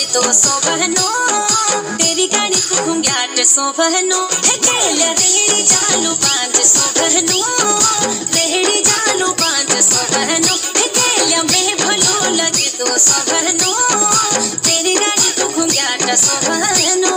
तो सोबहनो तेरी गाड़ी को घुंघाट सोबहनो है गेल्या रेहड़ी चालू पांच सोबहनो रेहड़ी चालू पांच सोबहनो है गेल्या में भलो लगे तो सोबहनो तेरी गाड़ी को घुंघाट सोबहनो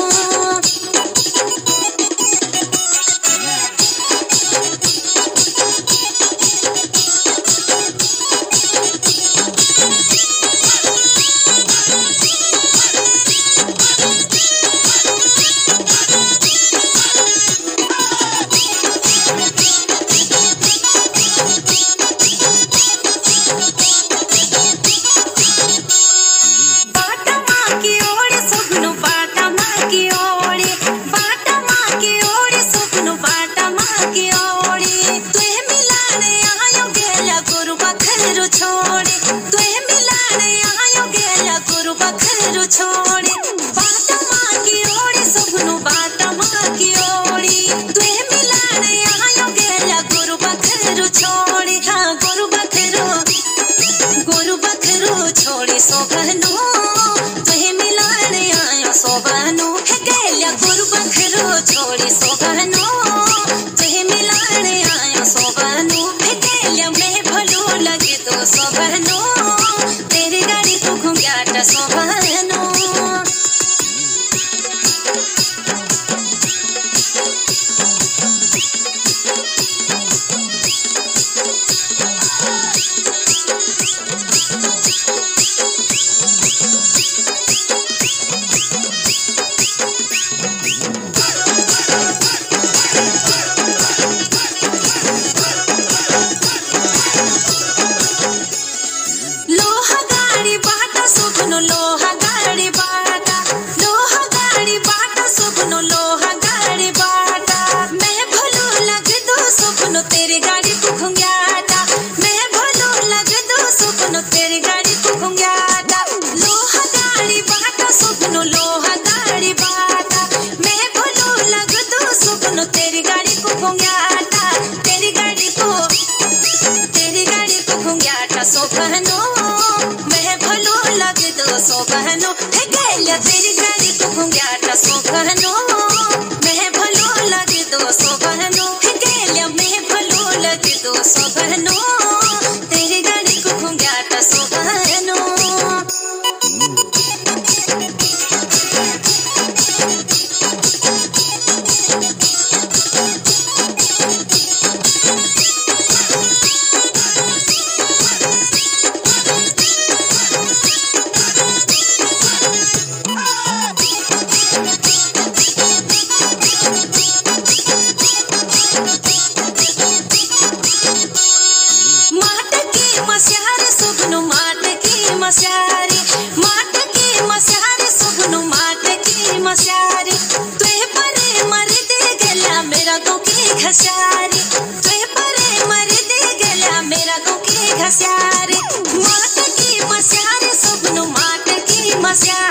तेरी गाड़ी को घुंघाट सोबहनो सोबहनो मैं भलो लगे दो सोबहनो है गेल्या तेरी गाड़ी को घुंघाट सोबहनो मैं भलो लगे दो सोबहनो है गेल्या मैं भलो लगे दो सोबहनो तेरी गाड़ी को घुंघाट सोबहनो घसारे तुझे परे मर दे गला मेरा को के घसारे माट की मस्यारे सुगनो माट की मस्यारे